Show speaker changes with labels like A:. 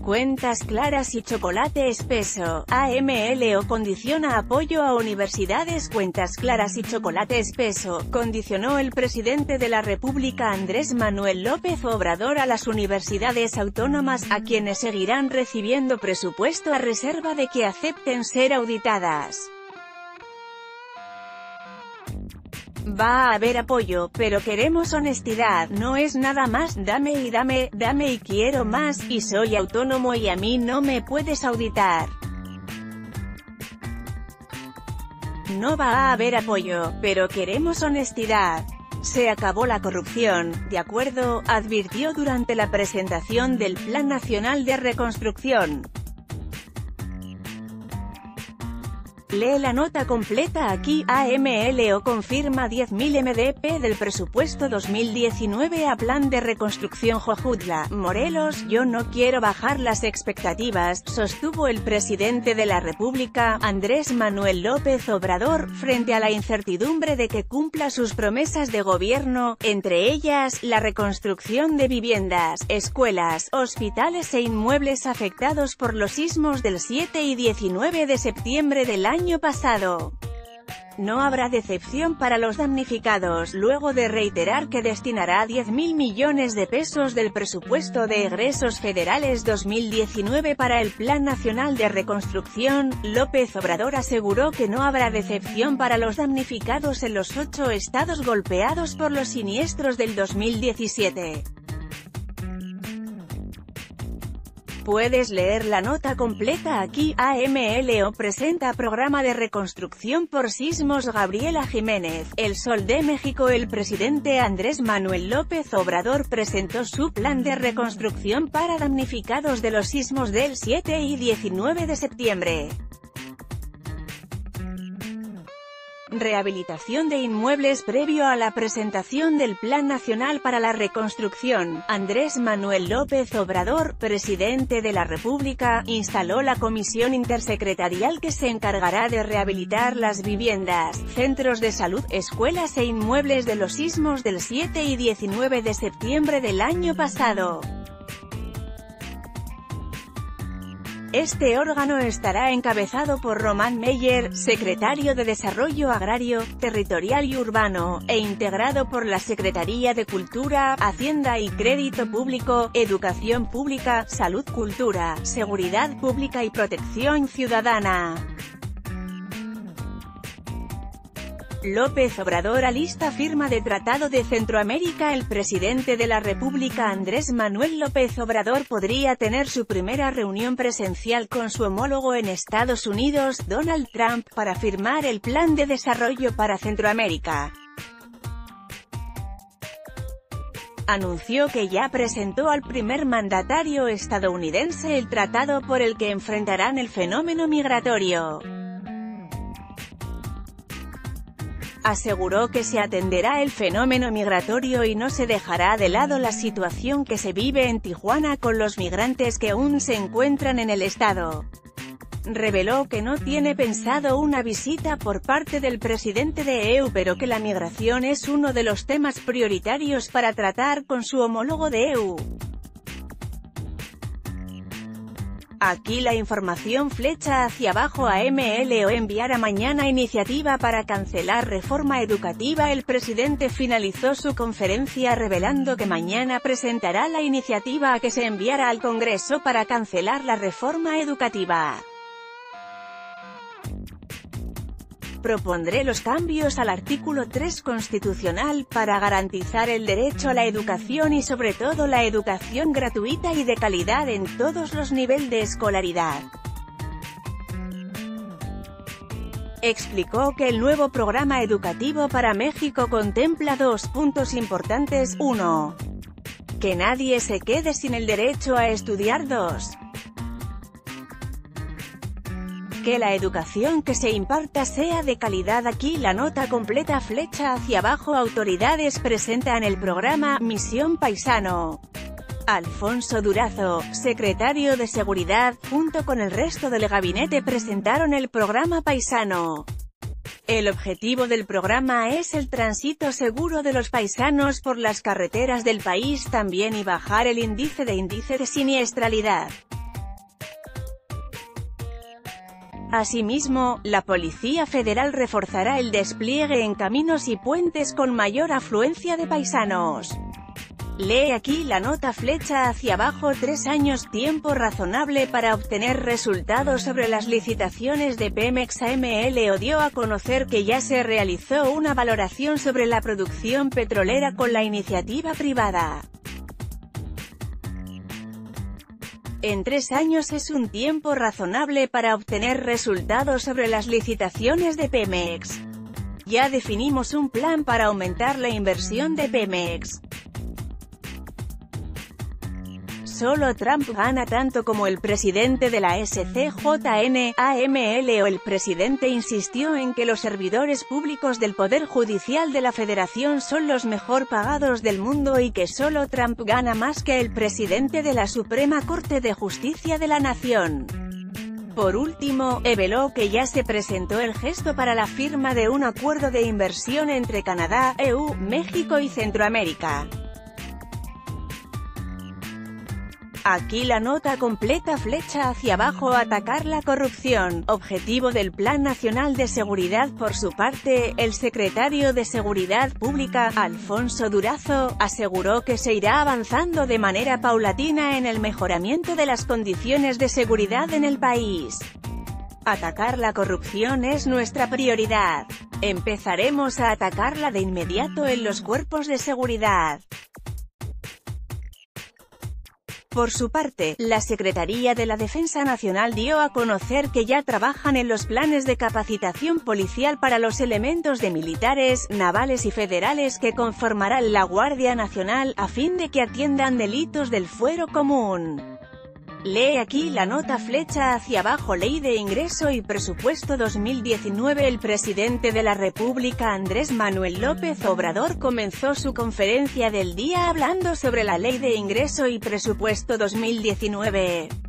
A: Cuentas claras y chocolate espeso. AMLO condiciona apoyo a universidades. Cuentas claras y chocolate espeso. Condicionó el presidente de la República Andrés Manuel López Obrador a las universidades autónomas, a quienes seguirán recibiendo presupuesto a reserva de que acepten ser auditadas. Va a haber apoyo, pero queremos honestidad, no es nada más dame y dame, dame y quiero más, y soy autónomo y a mí no me puedes auditar. No va a haber apoyo, pero queremos honestidad. Se acabó la corrupción, ¿de acuerdo?, advirtió durante la presentación del Plan Nacional de Reconstrucción. Lee la nota completa aquí. AMLO confirma 10.000 MDP del presupuesto 2019 a Plan de Reconstrucción. Jojutla, Morelos. Yo no quiero bajar las expectativas, sostuvo el presidente de la República, Andrés Manuel López Obrador, frente a la incertidumbre de que cumpla sus promesas de gobierno, entre ellas, la reconstrucción de viviendas, escuelas, hospitales e inmuebles afectados por los sismos del 7 y 19 de septiembre del año pasado. No habrá decepción para los damnificados, luego de reiterar que destinará 10.000 millones de pesos del presupuesto de egresos federales 2019 para el Plan Nacional de Reconstrucción. López Obrador aseguró que no habrá decepción para los damnificados en los 8 estados golpeados por los siniestros del 2017. Puedes leer la nota completa aquí. AMLO presenta programa de reconstrucción por sismos. Gabriela Jiménez. El Sol de México. El presidente Andrés Manuel López Obrador presentó su plan de reconstrucción para damnificados de los sismos del 7 y 19 de septiembre. Rehabilitación de inmuebles. Previo a la presentación del Plan Nacional para la Reconstrucción, Andrés Manuel López Obrador, presidente de la República, instaló la comisión intersecretarial que se encargará de rehabilitar las viviendas, centros de salud, escuelas e inmuebles de los sismos del 7 y 19 de septiembre del año pasado. Este órgano estará encabezado por Román Meyer, secretario de Desarrollo Agrario, Territorial y Urbano, e integrado por la Secretaría de Cultura, Hacienda y Crédito Público, Educación Pública, Salud, Cultura, Seguridad Pública y Protección Ciudadana. López Obrador alista firma de Tratado de Centroamérica. El presidente de la República Andrés Manuel López Obrador podría tener su primera reunión presencial con su homólogo en Estados Unidos, Donald Trump, para firmar el Plan de Desarrollo para Centroamérica. Anunció que ya presentó al primer mandatario estadounidense el tratado por el que enfrentarán el fenómeno migratorio. Aseguró que se atenderá el fenómeno migratorio y no se dejará de lado la situación que se vive en Tijuana con los migrantes que aún se encuentran en el estado. Reveló que no tiene pensado una visita por parte del presidente de EU, pero que la migración es uno de los temas prioritarios para tratar con su homólogo de EU. Aquí la información. Flecha hacia abajo. AMLO enviará mañana iniciativa para cancelar reforma educativa. El presidente finalizó su conferencia revelando que mañana presentará la iniciativa a que se enviará al Congreso para cancelar la reforma educativa. Propondré los cambios al artículo 3 constitucional para garantizar el derecho a la educación y sobre todo la educación gratuita y de calidad en todos los niveles de escolaridad. Explicó que el nuevo programa educativo para México contempla 2 puntos importantes. 1. Que nadie se quede sin el derecho a estudiar. 2. Que la educación que se imparta sea de calidad. Aquí la nota completa. Flecha hacia abajo. Autoridades presentan el programa Misión Paisano. Alfonso Durazo, secretario de Seguridad, junto con el resto del gabinete presentaron el programa Paisano. El objetivo del programa es el tránsito seguro de los paisanos por las carreteras del país también y bajar el índice de siniestralidad. Asimismo, la Policía Federal reforzará el despliegue en caminos y puentes con mayor afluencia de paisanos. Lee aquí la nota flecha hacia abajo. 3 años, tiempo razonable para obtener resultados sobre las licitaciones de Pemex. AMLO dio a conocer que ya se realizó una valoración sobre la producción petrolera con la iniciativa privada. En 3 años es un tiempo razonable para obtener resultados sobre las licitaciones de Pemex. Ya definimos un plan para aumentar la inversión de Pemex. Solo Trump gana tanto como el presidente de la SCJN. AMLO. El presidente insistió en que los servidores públicos del Poder Judicial de la Federación son los mejor pagados del mundo y que solo Trump gana más que el presidente de la Suprema Corte de Justicia de la Nación. Por último, reveló que ya se presentó el gesto para la firma de un acuerdo de inversión entre Canadá, EU, México y Centroamérica. Aquí la nota completa. Flecha hacia abajo. Atacar la corrupción, objetivo del Plan Nacional de Seguridad. Por su parte, el secretario de Seguridad Pública, Alfonso Durazo, aseguró que se irá avanzando de manera paulatina en el mejoramiento de las condiciones de seguridad en el país. Atacar la corrupción es nuestra prioridad. Empezaremos a atacarla de inmediato en los cuerpos de seguridad. Por su parte, la Secretaría de la Defensa Nacional dio a conocer que ya trabajan en los planes de capacitación policial para los elementos de militares, navales y federales que conformarán la Guardia Nacional, a fin de que atiendan delitos del fuero común. Lee aquí la nota flecha hacia abajo. Ley de Ingreso y Presupuesto 2019. El presidente de la República, Andrés Manuel López Obrador, comenzó su conferencia del día hablando sobre la Ley de Ingreso y Presupuesto 2019.